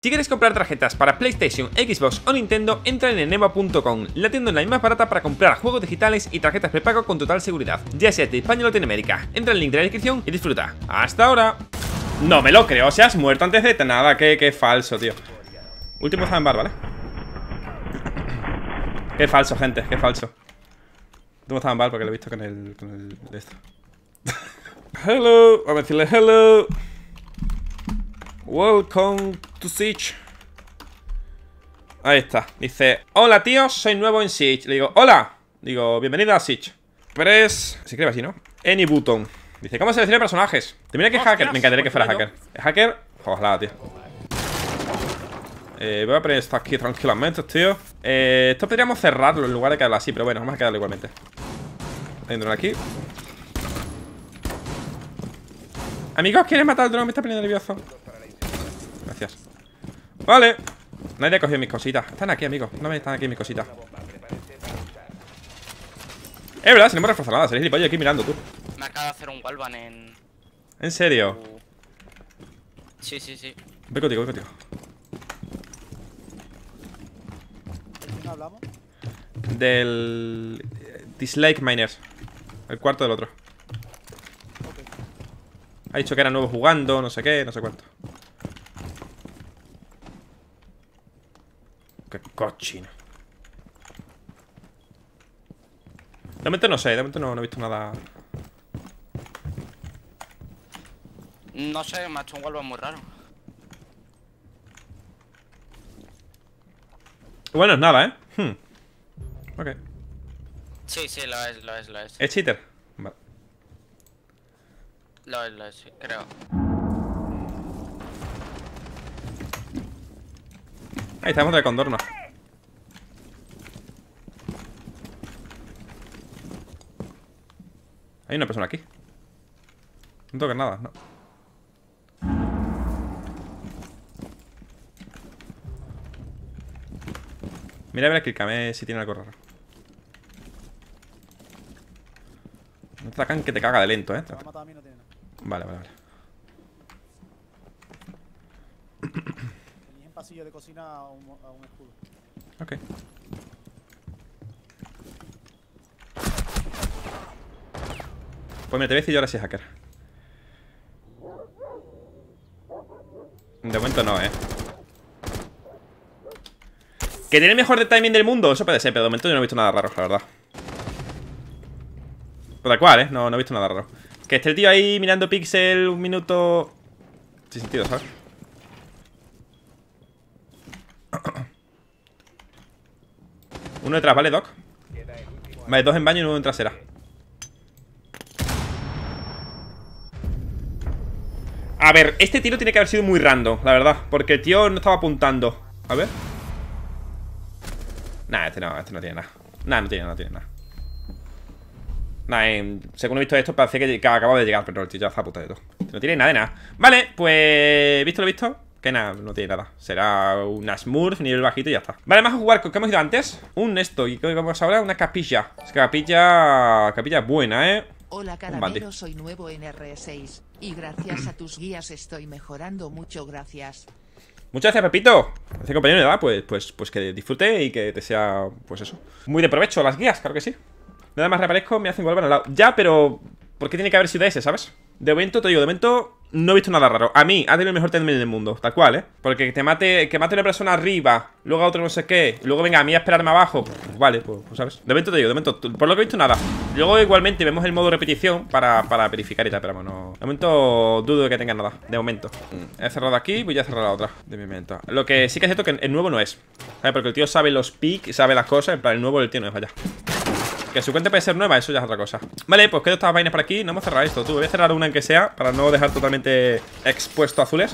Si quieres comprar tarjetas para PlayStation, Xbox o Nintendo, entra en eneba.com, la tienda online más barata para comprar juegos digitales y tarjetas prepago con total seguridad, ya seas de España o Latinoamérica. Entra en el link de la descripción y disfruta. ¡Hasta ahora! No me lo creo, o sea, has muerto antes de nada, qué falso, tío. Último estaba en bar, ¿vale? Qué falso, gente, qué falso. Último estaba en bar porque lo he visto con el de esto. Hello, vamos a decirle hello. Welcome to Siege. Ahí está, dice: hola tíos, soy nuevo en Siege. Le digo: hola, digo: bienvenido a Siege. Press, se escribe así, ¿no? Any button. Dice: ¿cómo seleccionar personajes? Te mira que es hacker, me encantaría que fuera hacker. ¿Es hacker? Ojalá, tío. Voy a poner esto aquí tranquilamente, tío. Esto podríamos cerrarlo en lugar de quedarlo así, pero bueno, vamos a quedarlo igualmente. Hay un dron aquí. Amigos, ¿quieres matar al dron? Me está poniendo nervioso. Gracias. Vale. Nadie ha cogido mis cositas. Están aquí, amigos. No me están aquí mis cositas. Es verdad, si no hemos reforzado nada. Seréis gilipollas aquí mirando, tú. Me acaba de hacer un wallbang en... ¿En serio? Sí, sí, sí. Voy contigo, voy contigo. ¿De qué hablamos? Del... Dislike Miners. El cuarto del otro. Ha dicho que era nuevo jugando, no sé qué, no sé cuánto. Qué cochino. De momento no sé, de momento no he visto nada. No sé, me ha hecho un wallbang muy raro. Bueno, es nada, Ok. Sí, sí, lo es. ¿Es cheater? Vale. Lo es, sí, creo. Ahí estamos de contorno. Hay una persona aquí. No toques nada, no. Mira a ver el killcam, si tiene algo raro. No te atacan que te caga de lento, Me va a matar a mí, no tiene nada. Vale, vale, vale. Tenéis en pasillo de cocina a un escudo. Ok. Pues mira, te voy a decir yo ahora si es hacker. De momento no, ¿que tiene el mejor de timing del mundo? Eso puede ser, pero de momento yo no he visto nada raro, la verdad. Por tal cual, no he visto nada raro. Que esté el tío ahí mirando pixel un minuto... Sin sentido, ¿sabes? Uno detrás, ¿vale, Doc? Vale, dos en baño y uno en trasera. A ver, este tiro tiene que haber sido muy random, la verdad. Porque el tío no estaba apuntando. A ver. Nah, este no tiene nada. Nah, no tiene nada. Nah, según he visto esto, parece que acaba de llegar, pero el tío ya está a puta de todo. No tiene nada de nada. Vale, pues... ¿Visto lo visto? Que nada, no tiene nada. Será una Smurf, nivel bajito y ya está. Vale, vamos a jugar con... ¿Qué hemos ido antes? Un esto. ¿Y qué vamos ahora? Una capilla. Es que capilla buena, Hola Caramelo, soy nuevo en R6 y gracias a tus guías estoy mejorando mucho, gracias. Muchas gracias, Pepito. Este compañero de edad, pues que disfrute y que te sea, pues eso, muy de provecho las guías, claro que sí. Nada más reaparezco, me hacen volver al lado. Ya, pero... ¿por qué tiene que haber sido ese, sabes? De momento, te digo, de momento no he visto nada raro. A mí, ha tenido el mejor timing del mundo, tal cual, Porque que mate una persona arriba, luego a otro no sé qué, y luego venga a mí a esperarme abajo. Pues vale, pues ¿sabes? De momento te digo, de momento, por lo que he visto, nada. Luego igualmente vemos el modo repetición para verificar y tal, pero vamos, no. De momento dudo de que tenga nada, de momento. He cerrado aquí, voy a cerrar la otra. De momento. Lo que sí que es cierto que el nuevo no es. ¿Sabes? Porque el tío sabe los picks, sabe las cosas, en plan, el nuevo el tío no es allá. Que su cuenta puede ser nueva, eso ya es otra cosa. Vale, pues quedo estas vainas por aquí. No vamos a cerrar esto, tú. Voy a cerrar una en que sea, para no dejar totalmente expuesto a azules.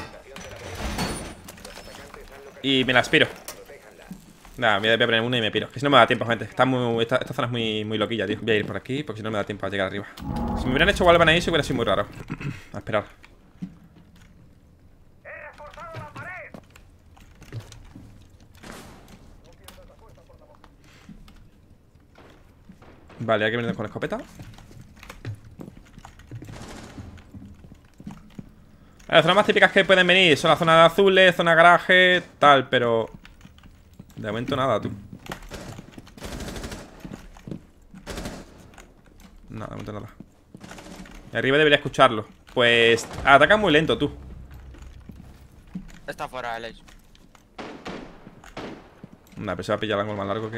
Y me la aspiro. Nada, voy a poner una y me piro. Que si no me da tiempo, gente. Esta zona es muy loquilla, tío. Voy a ir por aquí, porque si no me da tiempo a llegar arriba. Si me hubieran hecho wallbang ahí, eso hubiera sido muy raro. A esperar. Vale, hay que venir con la escopeta. Las zonas más típicas que pueden venir son la zona de azules, zona garaje, tal, pero... de momento nada, tú. Nada, de momento nada. Y arriba debería escucharlo. Pues ataca muy lento, tú. Está fuera el Ace. Nada, pero se va a pillar algo más largo que...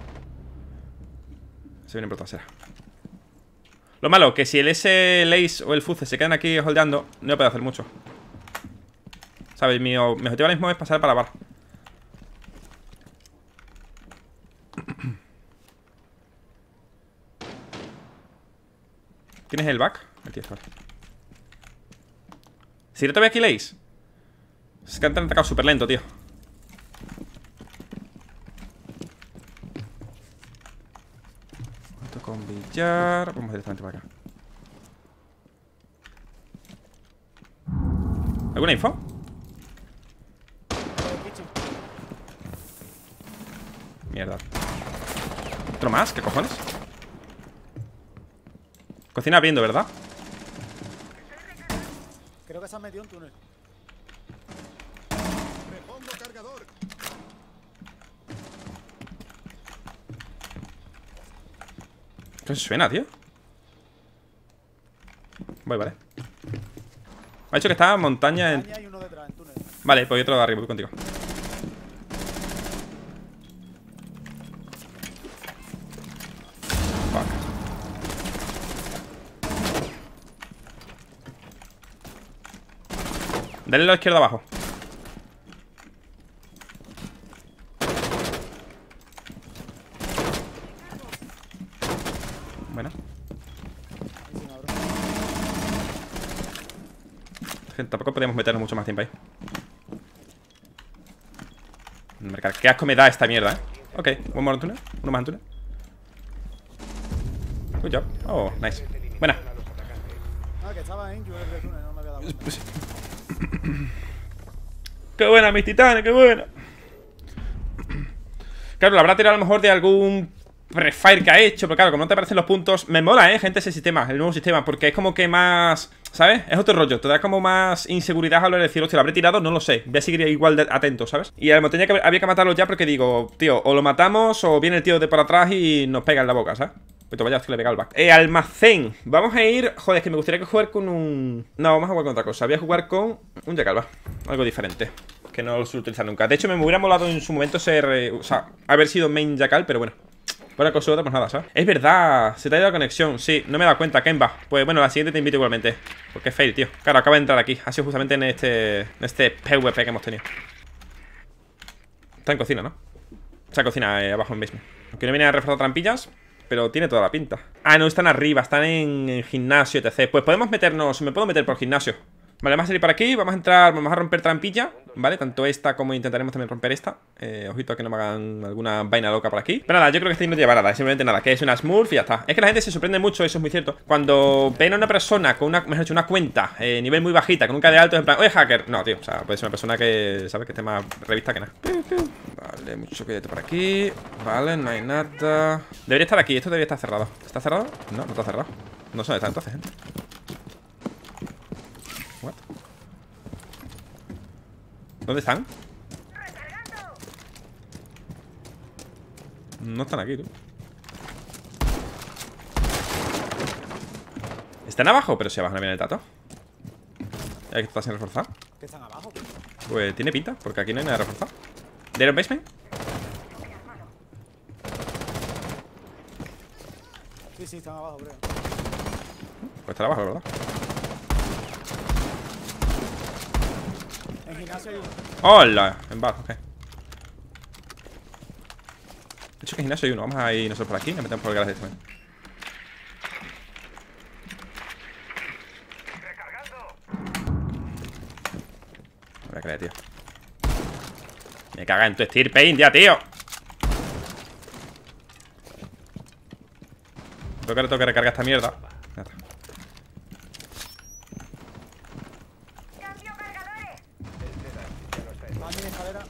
se viene por trasera. Lo malo, que si el Ace o el Fuze se quedan aquí holdeando, no puedo hacer mucho. ¿Sabes? Mi objetivo ahora mismo es pasar para bar. ¿Tienes el back? El tío está. Si no te ve aquí el Ace. Es que han atacado súper lento, tío. Junto con billar. Vamos directamente para acá. ¿Alguna info? Mierda. ¿Otro más? ¿Qué cojones? Cocina abriendo, ¿verdad? Creo que se ha metido en túnel. ¿Qué suena, tío? Vale. Me ha dicho que estaba en montaña en... Y uno detrás, en túnel. Vale, pues yo otro de arriba, voy contigo. Fuck. Dale a la izquierda abajo. Bueno. Tampoco podemos meternos mucho más tiempo ahí. Qué asco me da esta mierda, Ok, one more en túnel. Uno más en túnel. Good job. Oh, nice. Buena. Ah, que estaba en de túnel, no me había dado cuenta. Qué buena, mis titanes, qué buena. Claro, la habrá tirado a lo mejor de algún prefire que ha hecho. Pero claro, como no te aparecen los puntos. Me mola, gente, ese sistema, el nuevo sistema. Porque es como que más... ¿sabes? Es otro rollo, te da como más inseguridad a lo de decir, hostia, lo habré tirado, no lo sé. Voy a seguir igual de atento, ¿sabes? Y al tenía que había que matarlo ya porque digo, tío, o lo matamos o viene el tío de por atrás y nos pega en la boca, ¿sabes? Pues vaya, es que le pega el back. Almacén. Vamos a ir... Joder, es que me gustaría que jugar con un... No, vamos a jugar con otra cosa. Voy a jugar con un Jackal, algo diferente. Que no lo suelo utilizar nunca. De hecho, me hubiera molado en su momento ser... o sea, haber sido main Jackal, pero bueno. Por la cosa u otra, pues nada, ¿sabes? Es verdad, se te ha ido la conexión. Sí, no me he dado cuenta, Kemba. Pues bueno, la siguiente te invito igualmente. Porque es fail, tío. Claro, acaba de entrar aquí. Ha sido justamente en este PvP que hemos tenido. Está en cocina, ¿no? O sea, cocina abajo en basement. Aunque no viene a reforzar trampillas, pero tiene toda la pinta. Ah, no, están arriba, están en gimnasio, etc. Pues podemos meternos, me puedo meter por gimnasio. Vale, vamos a salir por aquí, vamos a entrar, vamos a romper trampilla. Vale, tanto esta como intentaremos también romper esta. Ojito a que no me hagan alguna vaina loca por aquí. Pero nada, yo creo que este no lleva nada, es simplemente nada, que es una smurf y ya está. Es que la gente se sorprende mucho, eso es muy cierto. Cuando ven a una persona con una, mejor dicho, una cuenta nivel muy bajita, con un KD alto, en plan, oye, hacker. No, tío, o sea, puede ser una persona que, ¿sabes? Que esté más revista que nada. Vale, mucho cuidado por aquí. Vale, no hay nada. Debería estar aquí, esto debería estar cerrado. ¿Está cerrado? No, no está cerrado. No sé dónde está entonces, What? ¿Dónde están? No están aquí, tú. Están abajo, pero si abajo no viene el tato. ¿Ya que está sin reforzar? ¿Que están abajo? Pues tiene pinta, porque aquí no hay nada de reforzar. ¿De Iron Basement? Sí, están abajo, creo. Pues está abajo, ¿verdad? En gimnasio hay uno. ¡Hola! En bar, ok. De hecho que en gimnasio hay uno. Vamos a ir nosotros por aquí. Nos metemos por el garaje también. No voy a creer, tío. Me caga en tu estirpe, India, tío. Tengo que recargar esta mierda. Ya está. Escalera.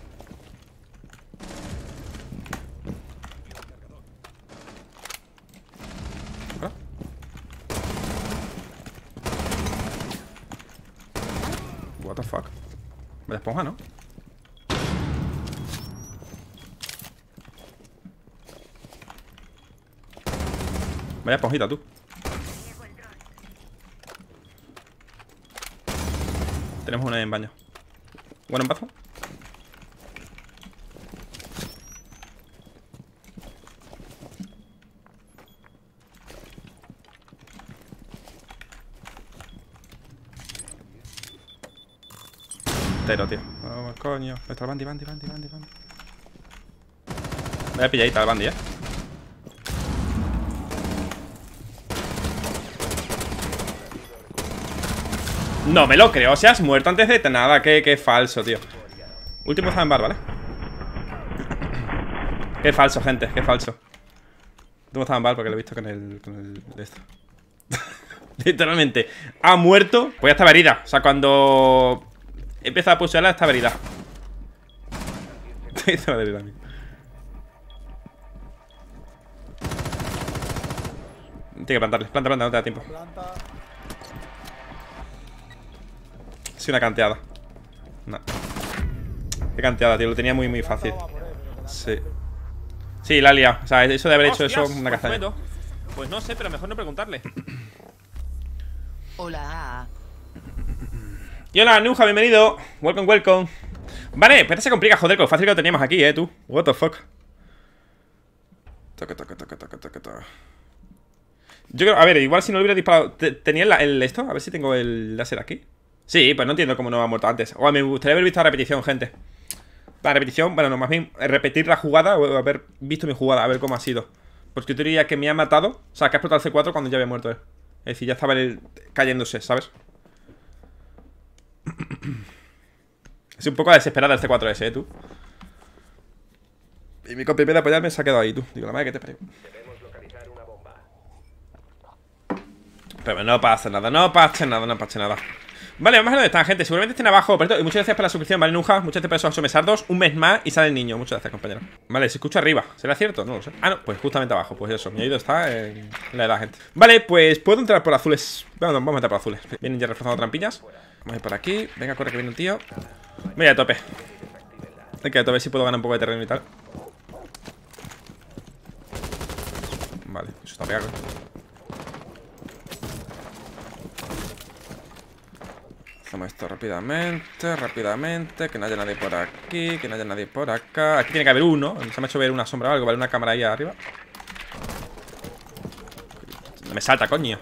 ¿Ah? Vaya esponja, ¿no? Vaya esponjita, tú. Tenemos una en baño. Bueno, en bazo. Entero, tío. Oh, coño. Está el Bandi. Vaya pilladita al Bandi, No me lo creo, o sea, has muerto antes de nada. Qué falso, tío. Último estaba en bar, ¿vale? Qué falso, gente, qué falso. Último estaba en bar porque lo he visto con el de esto. Literalmente, ha muerto. Pues ya estaba herida, o sea, cuando empieza a pushearla estaba herida. Estaba herida a mí. Tiene que plantarle, planta, no te da tiempo. Planta. Sí, una canteada. No. Qué canteada, tío. Lo tenía muy fácil. Sí. Sí, la ha liado. O sea, eso de haber hecho eso, una castaña. Pues no sé, pero mejor no preguntarle. Hola. Y hola, Nuja, bienvenido. Welcome. Vale, pues se complica, joder, con lo fácil que lo teníamos aquí, tú. What the fuck. Toca. Yo creo, a ver, igual si no le hubiera disparado. ¿Tenía el esto? A ver si tengo el láser aquí. Sí, pues no entiendo cómo no ha muerto antes. O me gustaría haber visto la repetición, gente. La repetición, bueno, no, más bien repetir la jugada o haber visto mi jugada, a ver cómo ha sido. Porque yo diría que me ha matado. O sea, que ha explotado el C4 cuando ya había muerto él. Es decir, ya estaba él cayéndose, ¿sabes? Es un poco desesperada el C4S, tú. Y mi compi en vez de apoyarme se ha quedado ahí, tú. Digo, la madre que te parió. Pero no pasa nada. Vale, vamos a ver dónde están, gente. Seguramente estén abajo. Pero y muchas gracias por la suscripción, ¿vale, Nuja? Muchas gracias por esos 8 mesardos. Un mes más y sale el niño. Muchas gracias, compañero. Vale, se escucha arriba. ¿Será cierto? No lo sé. Ah, no, pues justamente abajo. Pues eso, mi oído está en la edad, gente. Vale, pues puedo entrar por azules. Bueno, vamos a entrar por azules. Vienen ya reforzando trampillas. Vamos a ir por aquí. Venga, corre que viene un tío. Voy a tope. Hay que a tope, si puedo ganar un poco de terreno y tal. Vale, eso está pegado. Hacemos esto rápidamente. Que no haya nadie por aquí. Que no haya nadie por acá. Aquí tiene que haber uno. Se me ha hecho ver una sombra o algo. Vale, una cámara ahí arriba. Me salta, coño.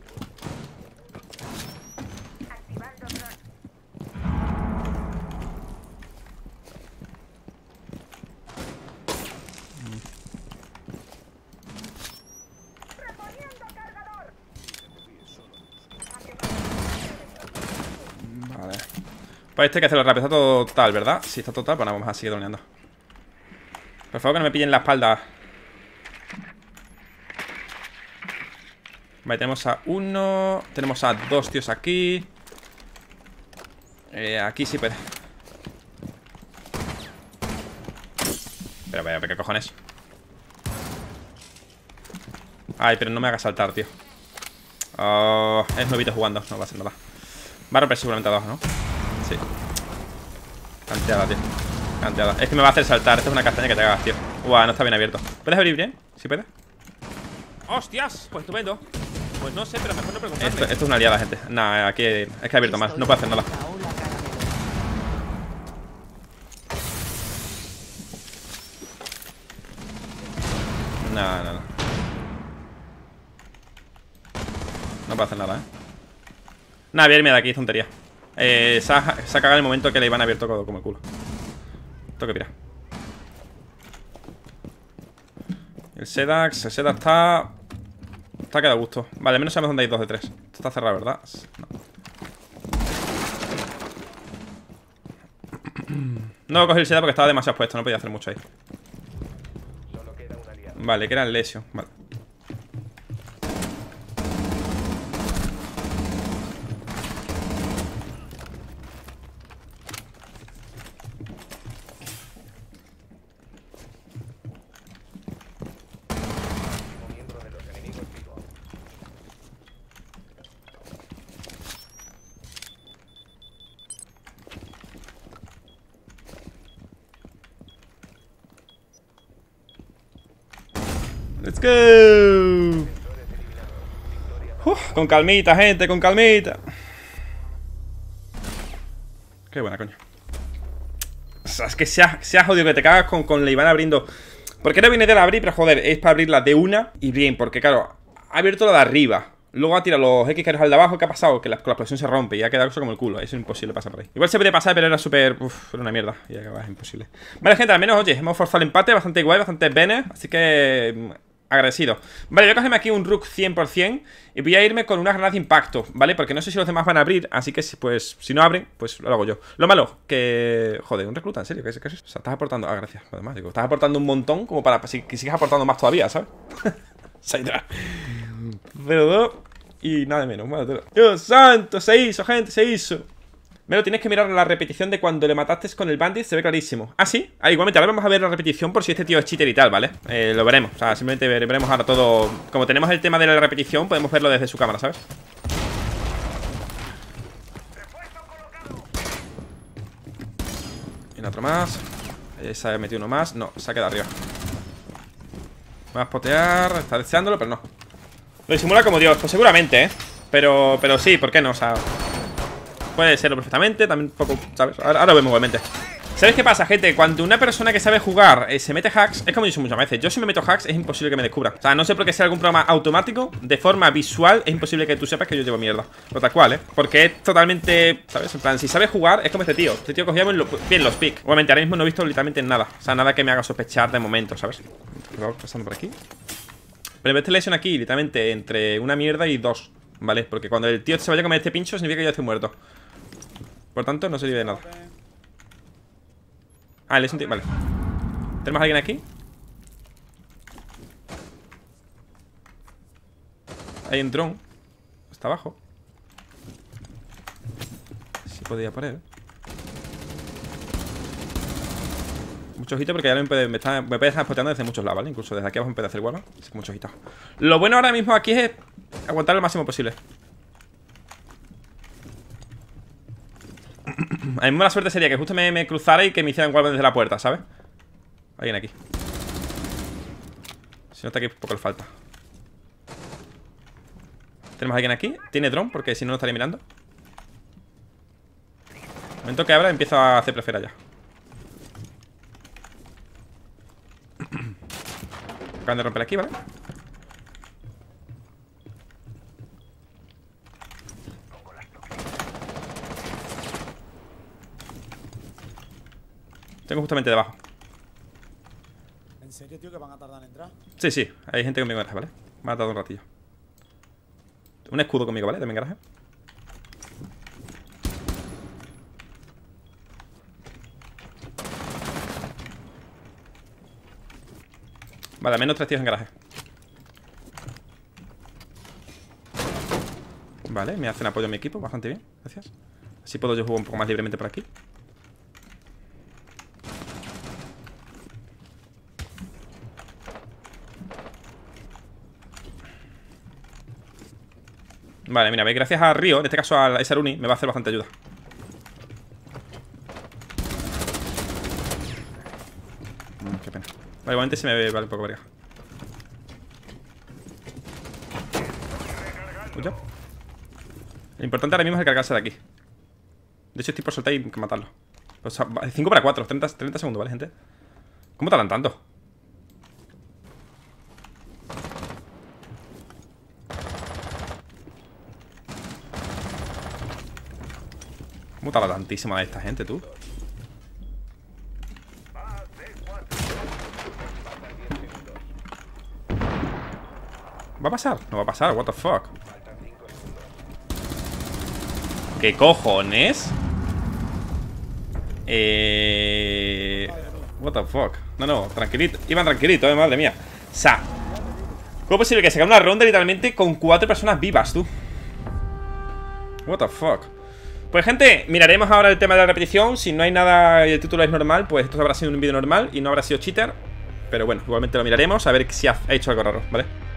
Pues este hay que hacerlo rápido. Está todo total, ¿verdad? Sí, está total. Bueno, vamos a seguir droneando. Por favor, que no me pillen la espalda. Vale, tenemos a uno. Tenemos a dos tíos aquí. Aquí sí puede. Pero, ¿qué cojones? Ay, pero no me hagas saltar, tío. Oh, es nuevito jugando. No va a hacer nada. Va a romper seguramente abajo, ¿no? Sí. Canteada, tío. Canteada. Es que me va a hacer saltar. Esto es una castaña que te hagas, tío. Uah, no está bien abierto. ¿Puedes abrir bien? ¿Sí puedes? ¡Hostias! Pues estupendo. Pues no sé, pero mejor no preguntarle. Esto es una aliada, gente. Nah, aquí es que he abierto mal. No puedo hacer nada. No. No puedo hacer nada, Nada, voy a irme de aquí, tontería. Se ha cagado el momento que le iban abierto como el culo. Toque, mira. El Sedax está... Está quedado a gusto. Vale, al menos sabemos dónde hay 2 de 3. Esto está cerrado, ¿verdad? No. No cogí el Sedax porque estaba demasiado expuesto. No podía hacer mucho ahí. Vale, que era el Lesion. Vale. Let's go. Con calmita, gente, con calmita. Qué buena, coño. O sea, es que se ha jodido que te cagas con la Iván abriendo. Porque no viene de la abrir, pero joder, es para abrirla de una y bien. Porque claro, ha abierto la de arriba. Luego ha tirado los X al de abajo. ¿Qué ha pasado? Que con la explosión se rompe y ha quedado eso como el culo. Eso es imposible pasar por ahí. Igual se puede pasar, pero era súper... era una mierda. Y acaba, es imposible. Vale, gente, al menos, oye, hemos forzado el empate. Bastante guay, bastante bene. Así que... agradecido. Vale, voy a cogerme aquí un Rook 100% y voy a irme con una granada de impacto, ¿vale? Porque no sé si los demás van a abrir, así que pues si no abren, pues lo hago yo. Lo malo, que... joder, un recluta, ¿en serio? ¿Qué es eso? O sea, estás aportando... ah, gracias, además, digo, estás aportando un montón como para que sigas aportando más todavía, ¿sabes? Pero dos y nada menos, madre. Dios santo, se hizo, gente, se hizo. Melo, tienes que mirar la repetición de cuando le mataste con el bandit, se ve clarísimo. ¿Ah, sí? Ah, igualmente, ahora vamos a ver la repetición por si este tío es cheater y tal, ¿vale? Lo veremos, o sea, simplemente veremos ahora todo. Como tenemos el tema de la repetición, podemos verlo desde su cámara, ¿sabes? Viene otro más. Ahí se ha metido uno más. No, se ha quedado arriba. Va a spotear, está deseándolo, pero no. Lo disimula como Dios, pues seguramente, ¿eh? Pero sí, ¿por qué no? O sea... puede serlo perfectamente, también un poco, ¿sabes? Ahora lo vemos igualmente. ¿Sabéis qué pasa, gente? Cuando una persona que sabe jugar se mete hacks, es como yo muchas veces. Yo si me meto hacks es imposible que me descubra. O sea, no sé por qué sea algún programa automático. De forma visual es imposible que tú sepas que yo llevo mierda. Pero tal cual, ¿eh? Porque es totalmente, ¿sabes? En plan, si sabes jugar es como este tío. Este tío cogía bien los picks. Obviamente ahora mismo no he visto literalmente nada. O sea, nada que me haga sospechar de momento, ¿sabes? Vamos pasando por aquí. Pero esta lesión aquí, literalmente, entre una mierda y dos, ¿vale? Porque cuando el tío se vaya a comer este pincho significa que yo estoy muerto. Por tanto, no sirve de nada. Ah, él es un tío, vale. ¿Tenemos a alguien aquí? Hay un dron. Está abajo. Si podía por él. Mucho ojito porque ya me puede dejar spoteando desde muchos lados, ¿vale? Incluso desde aquí abajo me puede hacer wallbang. Así que mucho ojito. Lo bueno ahora mismo aquí es aguantar lo máximo posible. A mí la suerte sería que justo me cruzara y que me hicieran wallbang desde la puerta, ¿sabes? Alguien aquí. Si no está aquí, poco le falta. ¿Tenemos a alguien aquí? ¿Tiene dron? Porque si no, lo estaría mirando. El momento que abra, empiezo a hacer prefera ya. Acaban de romper aquí, ¿vale? Tengo justamente debajo. ¿En serio, tío, que van a tardar en entrar? Sí, sí, hay gente conmigo en garaje, ¿vale? Me ha tardado un ratillo. Un escudo conmigo, ¿vale? De mi garaje. Vale, al menos 3 tíos en garaje. Vale, me hacen apoyo a mi equipo, bastante bien, gracias. Así puedo yo jugar un poco más libremente por aquí. Vale, mira, gracias a Río, en este caso a Saruni, me va a hacer bastante ayuda. Qué pena. Vale, igualmente se me ve, vale, un poco verga. Escucha. Lo importante ahora mismo es el cargarse de aquí. De hecho, estoy por soltar y hay que matarlo. O sea, 5 para 4, 30 segundos, ¿vale, gente? ¿Cómo tardan tanto? ¿Cómo tarda tantísima esta gente, tú? ¿Va a pasar? No va a pasar, what the fuck. ¿Qué cojones? What the fuck. No, tranquilito. Iban tranquilito, madre mía. O sea, ¿cómo es posible que se haga una ronda literalmente con 4 personas vivas, tú? What the fuck. Pues gente, miraremos ahora el tema de la repetición. Si no hay nada y el título es normal, pues esto habrá sido un vídeo normal y no habrá sido cheater. Pero bueno, igualmente lo miraremos a ver si ha hecho algo raro, ¿vale?